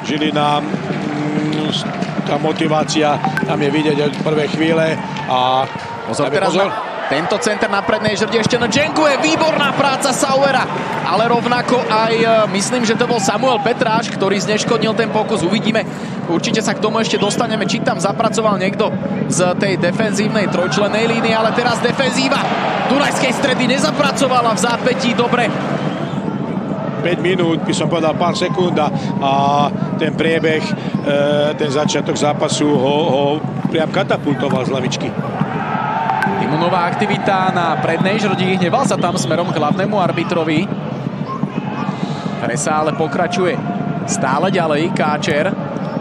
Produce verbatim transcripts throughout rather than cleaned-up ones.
Žilina, tá motivácia tam je vidieť od prvej chvíle. A pozor teraz pozor. Na tento center na prednej žrde ešte na Dženkue. Výborná práca Sauera. Ale rovnako aj, myslím, že to bol Samuel Petráš, ktorý zneškodnil ten pokus. Uvidíme. Určite sa k tomu ešte dostaneme, či tam zapracoval niekto z tej defenzívnej trojčlennej línie, ale teraz defenzíva Dunajskej Stredy nezapracovala v zápätí dobre. päť minút, by som povedal pár sekúnd a ten priebeh, ten začiatok zápasu ho, ho priam katapultoval z lavičky. Imunová aktivita na prednej žrdi, hneval sa tam smerom k hlavnému arbitrovi. Presa ale pokračuje stále ďalej, Káčer.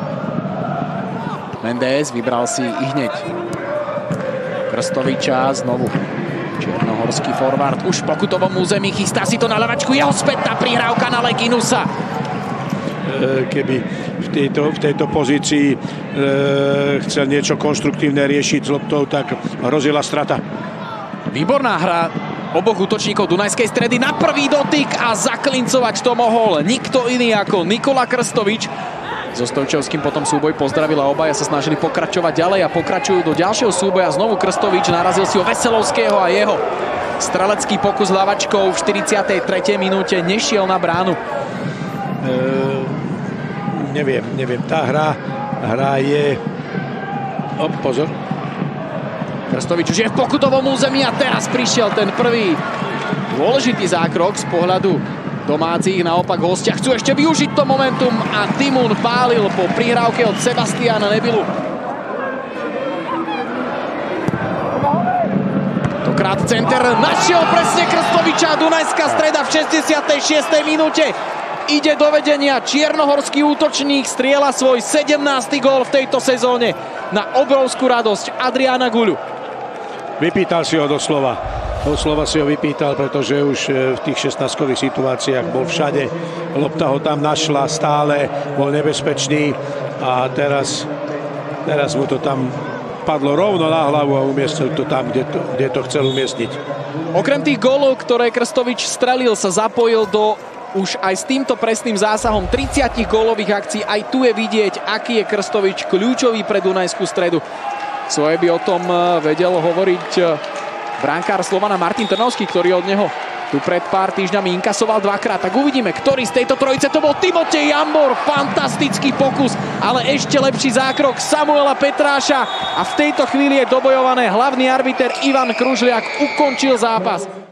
Mendez vybral si i hneď Krstoviča, znovu čiernohorský forward už v pokutovom území, chystá si to na ľavačku, jeho spätná prihrávka na Leginusa. Keby v tejto, v tejto pozícii e, chcel niečo konštruktívne riešiť s loptou, tak hrozila strata. Výborná hra oboch útočníkov Dunajskej Stredy na prvý dotyk a zaklincovať to mohol nikto iný ako Nikola Krstovič. So Stojčovským potom súboj pozdravila, obaja sa snažili pokračovať ďalej a pokračujú do ďalšieho súboja. Znovu Krstovič narazil si o Veselovského a jeho strelecký pokus ľavačkou v štyridsiatej tretej minúte nešiel na bránu. E, neviem, neviem, tá hra, hra je... O, pozor. Krstovič už je v pokutovom území a teraz prišiel ten prvý dôležitý zákrok z pohľadu domácich, naopak hostia chcú ešte využiť to momentum a Timun pálil po prihrávke od Sebastiana Nebilu. Tokrát center našiel presne Krstoviča, Dunajská Streda v šesťdesiatej šiestej minúte ide do vedenia. Čiernohorský útočník strieľa svoj sedemnásty gól v tejto sezóne na obrovskú radosť Adriána Guľu. Vypýtal si ho doslova. Doslova si ho vypýtal, pretože už v tých šestnástkových situáciách bol všade. Lopta ho tam našla stále, bol nebezpečný a teraz, teraz mu to tam padlo rovno na hlavu a umiestnil to tam, kde to, kde to chcel umiestniť. Okrem tých gólov, ktoré Krstovič strelil, sa zapojil do už aj s týmto presným zásahom tridsať gólových akcií. Aj tu je vidieť, aký je Krstovič kľúčový pre Dunajskú Stredu. Svoje by o tom vedel hovoriť brankár Slovana Martin Trnavský, ktorý od neho tu pred pár týždňami inkasoval dvakrát. Tak uvidíme, ktorý z tejto trojice to bol. Timotej Jambor, fantastický pokus, ale ešte lepší zákrok Samuela Petráša a v tejto chvíli je dobojované. Hlavný arbiter Ivan Kružliak ukončil zápas.